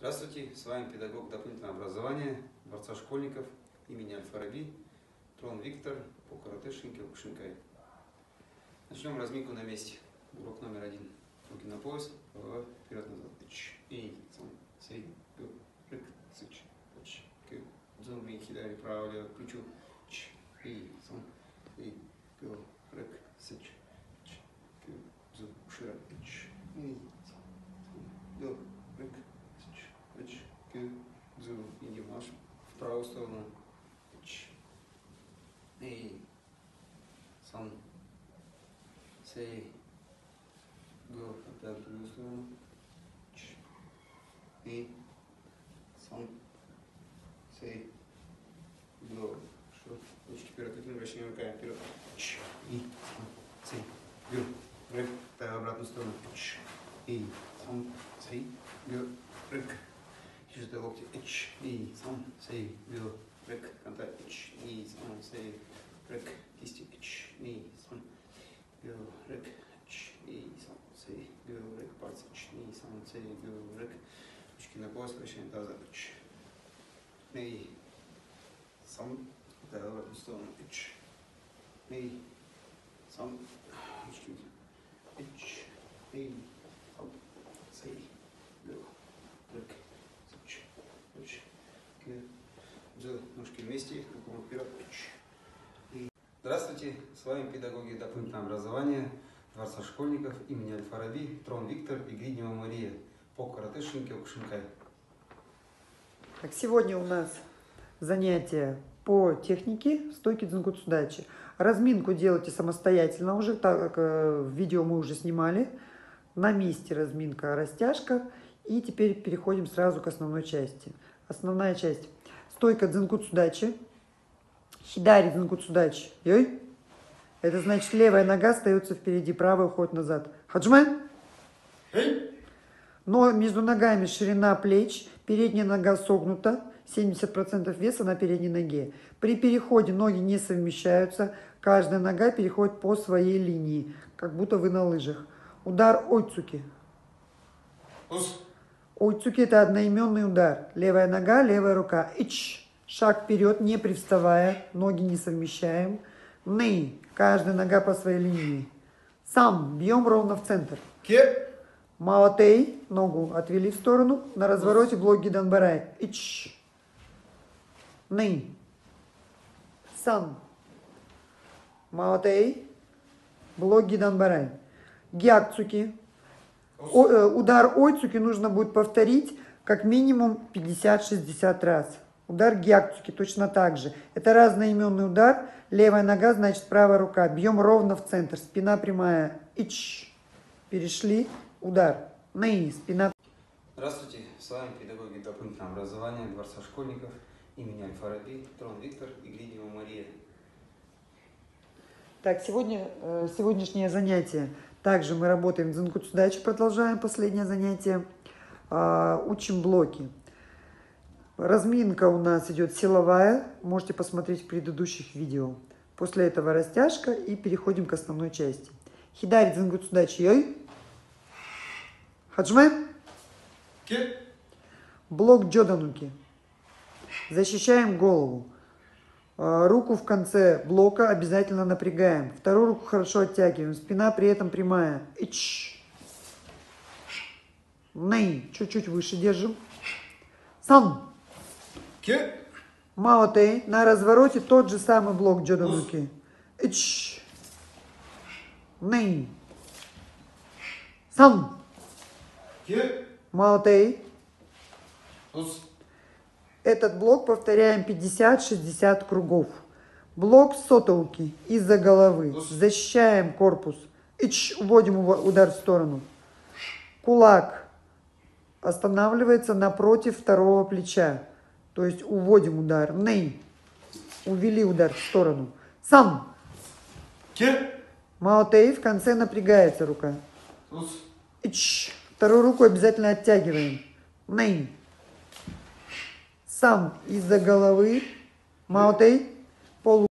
Здравствуйте, с вами педагог дополнительного образования, дворца школьников имени Аль-Фараби, Трон Виктор по карате Кушинкай. Начнем разминку на месте. Урок номер 1. Руки на пояс, голова вперед-назад. И сей, рык, сыч, зумби, хидари, право, лево, плечо. И рык, сыч, зум, широко. И рык, сыч, зум, идем наш в правую сторону. И сам, сей, го, опять в другую сторону. И сам, сей, го. Что? Ручки вперед, вращаем руками вперед. И сам, сей, го. Рык, в обратную сторону. И сам, сей, го. Рык. Еще до локти. И сам, сей, го. Рык, контакт. И сам, сей, рык, кисти. И сам, го. Рык. И сам, сей, го. Рык, пальцы. И сам, сей, го. Рык. Ручки на пояс, вращаем тазом. И сам, в обратную сторону. И сам, ручки. И сам, сей, го. Рык. Ножки вместе, руку вперед. Здравствуйте, с вами педагоги дополнительного образования дворца школьников имени Аль-Фараби, Трон Виктор и Гриднева Мария по карате Кушинкай. Так, сегодня у нас занятие по технике стойки дзенкуцудачи. Разминку делайте самостоятельно уже, так как видео мы уже снимали. На месте разминка, растяжка. И теперь переходим сразу к основной части. Основная часть. Стойка дзенкуцудачи. Хидари дзенкуцудачи. Йой. Это значит, левая нога остается впереди, правая уходит назад. Хаджме. Но между ногами ширина плеч. Передняя нога согнута. 70% веса на передней ноге. При переходе ноги не совмещаются. Каждая нога переходит по своей линии. Как будто вы на лыжах. Удар ойцуки. Ойцуки — это одноименный удар. Левая нога, левая рука. Ич. Шаг вперед, не привставая. Ноги не совмещаем. Ней. Каждая нога по своей линии. Сам. Бьем ровно в центр. Маотей. Ногу отвели в сторону. На развороте блок гиданбарай. Ич. Ней. Сан. Маотей. Блок гиданбарай. Гякцуки. Удар ойцуки нужно будет повторить как минимум 50-60 раз. Удар гякцуки точно так же. Это разноименный удар. Левая нога, значит правая рука. Бьем ровно в центр. Спина прямая. Ич. Перешли. Удар. Ней. Спина. Здравствуйте, с вами педагоги дополнительного образования дворца школьников имени Аль-Фараби, Трон Виктор и Гриднева Мария. Так, сегодняшнее занятие. Также мы работаем в дзенкуцудачи, продолжаем последнее занятие. Учим блоки. Разминка у нас идет силовая. Можете посмотреть в предыдущих видео. После этого растяжка и переходим к основной части. Хидари дзенкуцудачи йой. Хаджме. Блок джодануки. Защищаем голову. Руку в конце блока обязательно напрягаем. Вторую руку хорошо оттягиваем. Спина при этом прямая. Ич. Ней. Чуть-чуть выше держим. Сан. Маотей. На развороте тот же самый блок джодануки. Ич. Ней. Сан. Маотей. Этот блок повторяем 50-60 кругов. Блок сотовки из-за головы. Защищаем корпус. Ич, уводим удар в сторону. Кулак останавливается напротив второго плеча. То есть уводим удар. Ней. Увели удар в сторону. Сам. Маотей. В конце напрягается рука. Ич. Вторую руку обязательно оттягиваем. Ней. Сам из-за головы. Маотей.